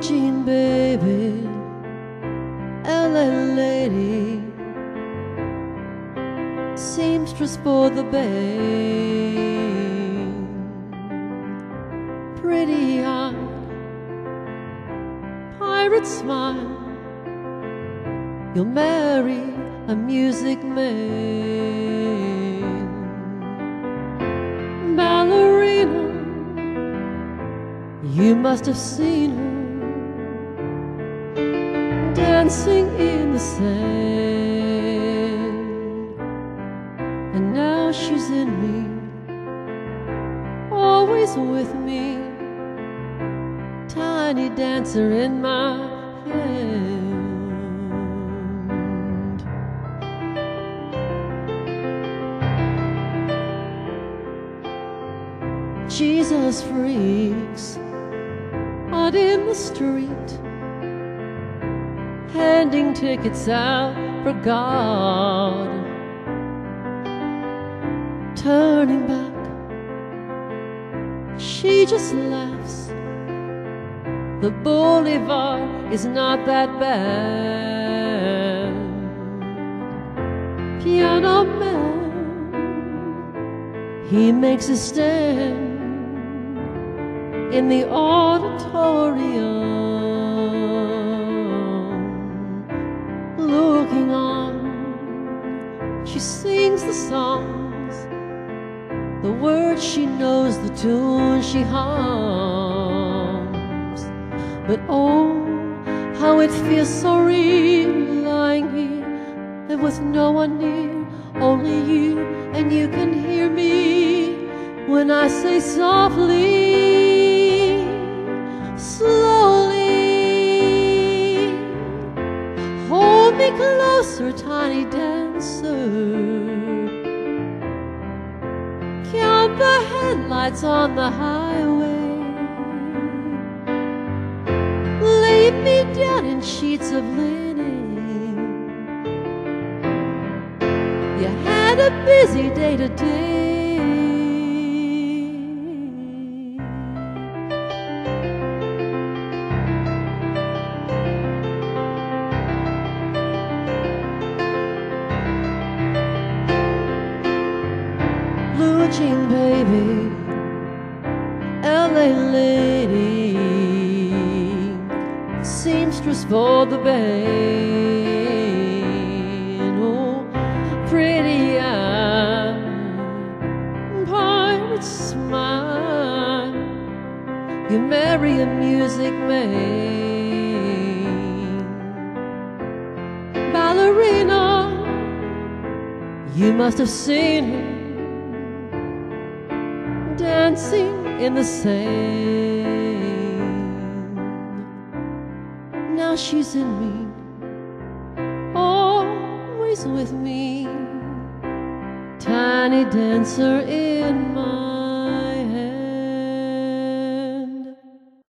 Jean baby, LA lady, seamstress for the bay, pretty-eyed, pirate smile, you'll marry a music man. Ballerina, you must have seen her dancing in the sand, and now she's in me, always with me, tiny dancer in my hand. Jesus freaks out in the street, handing tickets out for God. Turning back, she just laughs. The boulevard is not that bad. Piano man, he makes a stand in the auditorium, looking on. She sings the songs, the words she knows, the tune she hums. But oh, how it feels so real, lying here and with no one near, only you, and you can hear me when I say softly, slowly, hold me closer, tiny dancer. Count the headlights on the highway. Lay me down in sheets of linen. You had a busy day today. Jean baby, LA lady, seamstress for the bay. Oh, pretty-eyed, pirate smile, you marry a music man. Ballerina, you must have seen her dancing in the sand. Now she's in me, always with me, tiny dancer in my